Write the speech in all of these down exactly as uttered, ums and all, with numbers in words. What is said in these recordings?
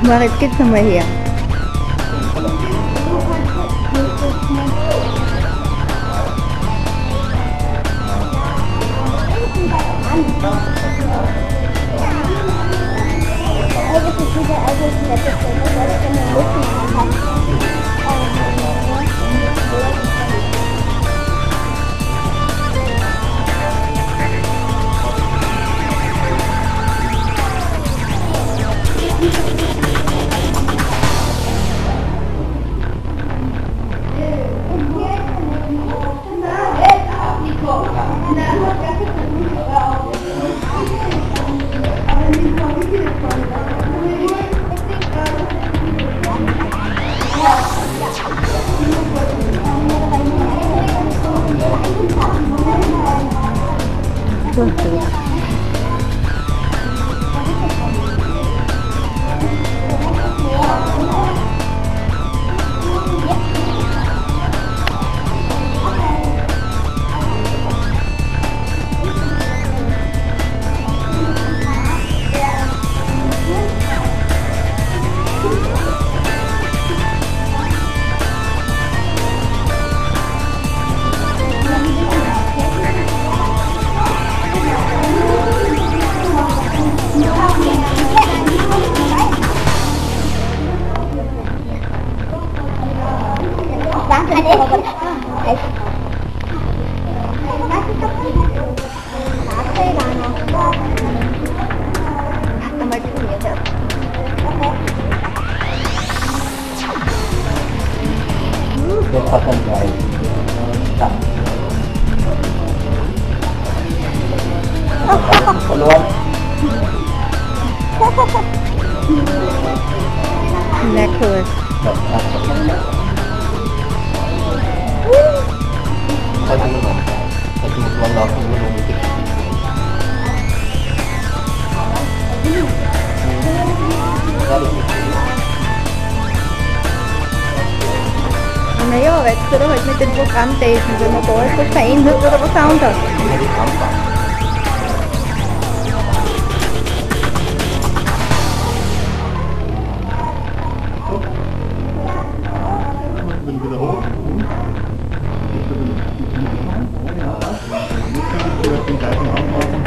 Moritz, gib's nochmal her. Jetzt hat er gleich. Ja. Verloren. Sehr cool. Heute muss man, heute muss man laufen, nur noch mit Naja, weil du da halt mit dem Programm testen, wenn man da etwas verändert oder was anderes. Wieder hoch. Den gleichen Anpassung.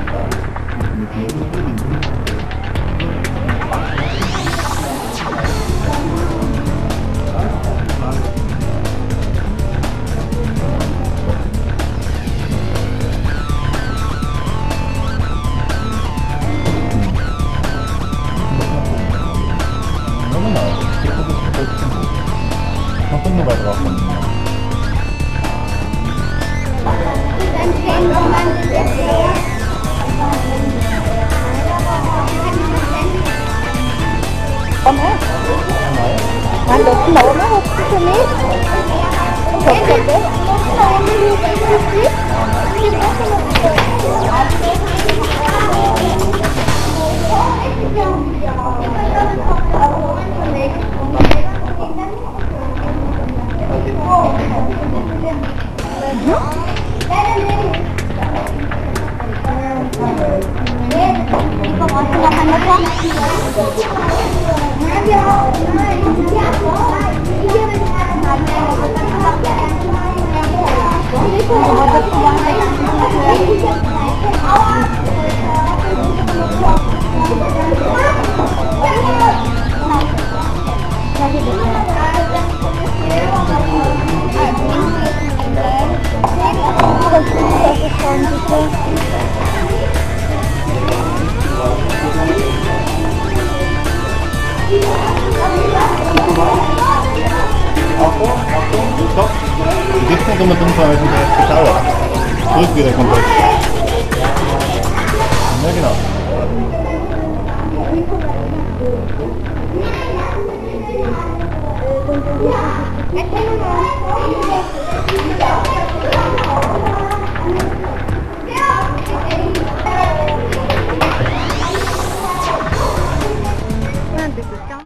Noch nur weiter drauf. Komm her. Wann das Mama hast du für mich? Kommt schon weg. Achtung, Achtung, stopp. Du gehst nicht immer drunter, weil du erst geschaut. Zurück wieder komplett. Ja, genau. Ja.